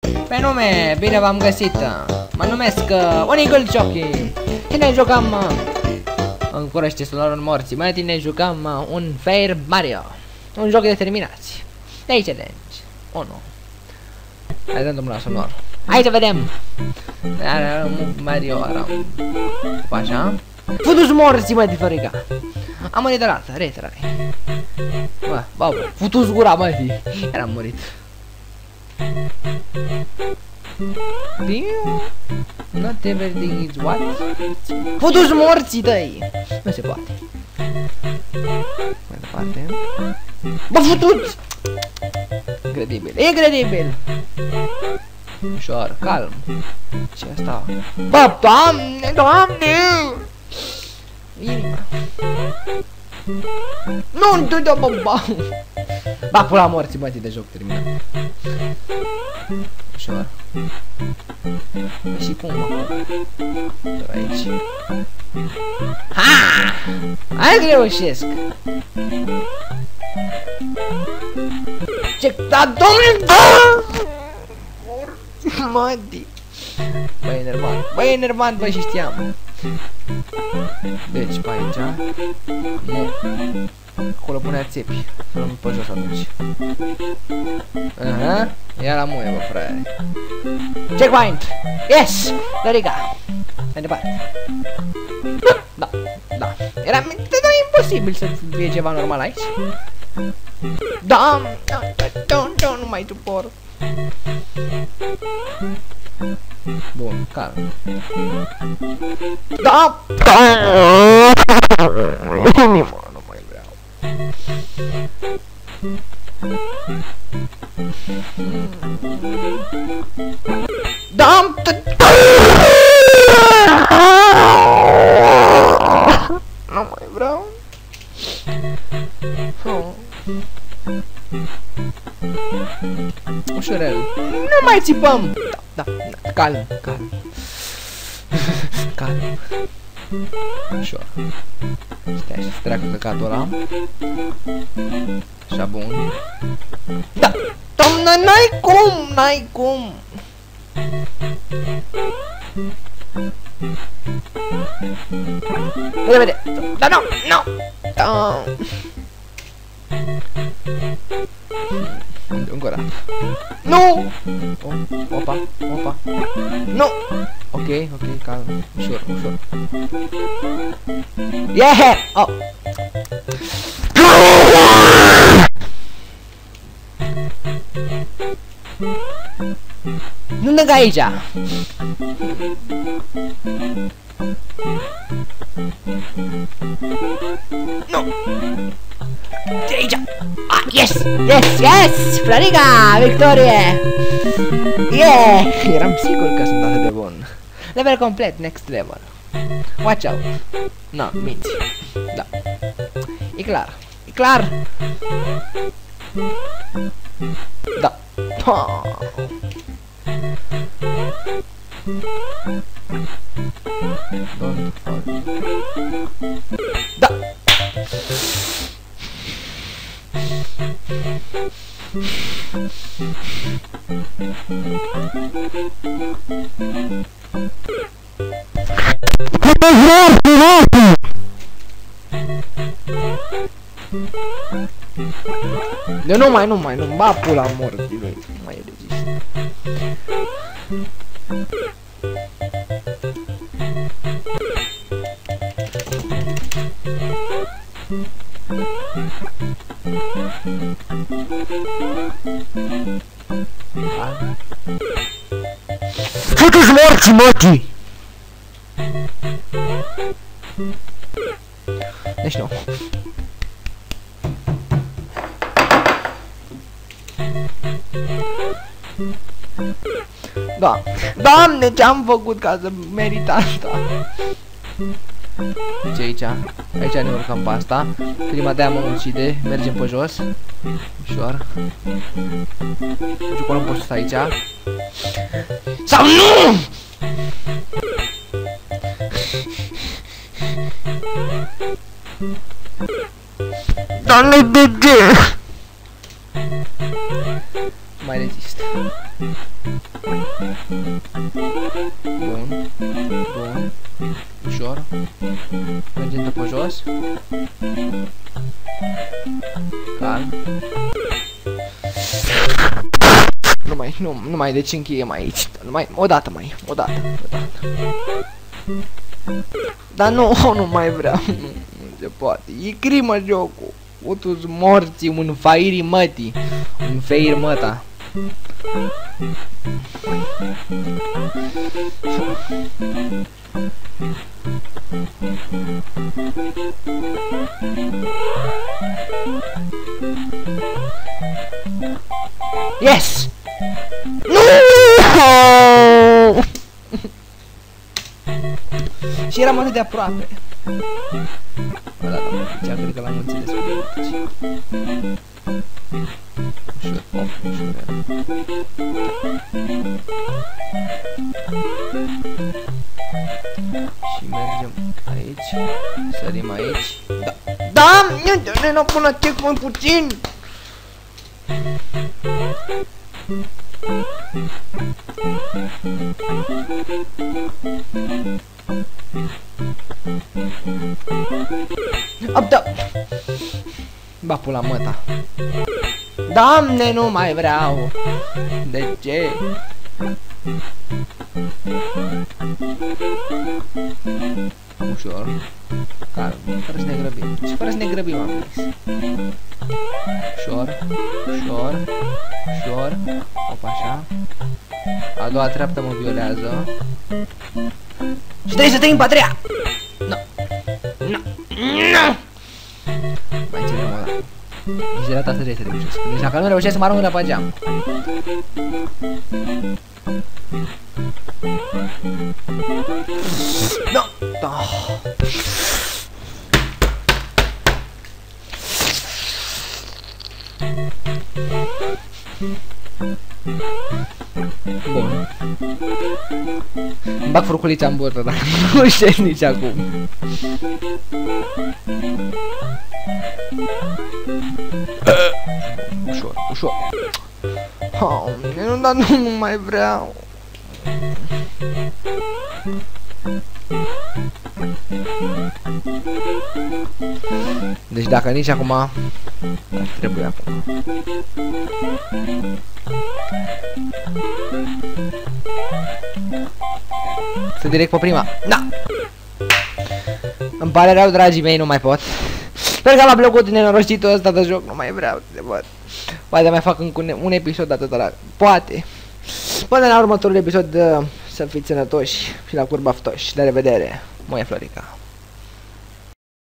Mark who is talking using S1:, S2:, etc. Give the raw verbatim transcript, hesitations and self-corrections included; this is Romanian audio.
S1: Pe nume, bine v-am găsit. Mă numesc uh, Unigul Jockey. Tine jucăm uh, în curăște sonorul morții. Mai tine jucăm uh, un Fair Mario. Un joc de terminați. De aici challenge unu. Hai dăm drumul la sonor. Hai să vedem. Mario aram. Așa. Futu-ți morții, mă, de fărica. Am murit de la altă, retrare. Bă, bă, futu-ți gura, mă, de. Eram murit. Piu. Not everything is what? Futu-ți morții tăi. Nu se poate. Mai departe. Bă, futu-ți! Incredibil, incredibil! Ușor, calm. Ce asta? Bă, doamne, doamne! Inima. Nu, nu, nu, bă, bă! Ba, pula morții, bă, de joc terminat. Ușor. Și cum, mă? Aici. Ha! Hai că reușesc! Ce? Da, domnule! Mădi! Bă, e enervant, bă, e enervant, bă, și știam. Deci, pe aici. Nu. Acolo punea țepi. Să nu pe jos atunci. Aha. Ia la muie, bă, fraiere. Checkpoint! Yes! Dorica! Mai departe. Da, da. Era imposibil să fie ceva normal aici. Da! Nu, nu, nu mai suport. Bun, calm. Da! Inima, nu mai vreau. Da! Nu mai vreau. Ușurel. Nu mai țipăm. Da, da, da. Calm, calm. Calm. Ușor. Stai să treacă căcatul ăla. Așa, bun. Da. Doamne, n-ai cum, n-ai cum. Vede, vede. Da, nu, nu. Da. Încă o dată. Nu! Oh, opa, opa. Nu! Ok, ok, calm. Ușor, ușor. Yeah! Oh! Nu merg aici! Nu! De aici! Ah, yes! Yes! Yes! Florica! Victorie! Yeah! Eram sigur că sunt atât de bun. Level complet, next level. Watch out! No, minți. Da. E clar. E clar! Da. Oh. Don't fall. Da! Eu nu mai, nu mai, nu ba pula morții lui. Nu mai rezist. Futu-ți morții, mătii! Deci nu. Da. Doamne, ce-am făcut ca să merit asta? Ce aici? Aici ne urcăm pe asta. Prima de-aia mă ucide. Mergem pe jos. Ușor. Deci acolo nu pot să stai aici. Sau nu! Doamne, de ce? Mai rezist. Bun. Bun. Ușor. Mergem de pe jos. Calm. Nu mai, nu, nu mai, deci încheiem aici. Nu mai, odată mai, odată, odată. Dar nu, nu mai vreau. Nu, nu se poate. E crimă jocul. Utus morții, un fairi mătii. Un feir măta. Yes! Nu! Și eram atât de aproape. Bă, da, da, cea cred că l-am înțeles cu aici. Ușor, op, ușor. Și mergem aici. Sărim aici. Da! Da! Nu, nu pun la checkpoint puțin! Up, da! Ba pula măta. Doamne, nu mai vreau. De ce? Ușor. Calm. Fără să ne grăbim. Și fără să ne grăbim am zis. Ușor. Ușor. Ușor. Opa, așa. A doua treaptă mă violează. Și trebuie să trăim pe a treia. Nu. Nu. Nu. Mai încercăm o dată. Deci de data asta trebuie să reușesc. Deci dacă nu reușesc să mă arunc de pe geam. Nu. Da. Bun. Îmi bag furculița în burtă, dar nu știu nici acum. Ușor, ușor. Oh, nu, dar nu mai vreau. Deci dacă nici acum, ar trebui acum. Sunt direct pe prima. Da! Îmi pare rău, dragii mei, nu mai pot. Sper că m-a plăcut nenorocitul ăsta de joc, nu mai vreau să văd. Poate mai fac încă un, un episod atât la... Poate. Până la următorul episod, să fiți sănătoși și la curba ftoși. La revedere, Moe Florica.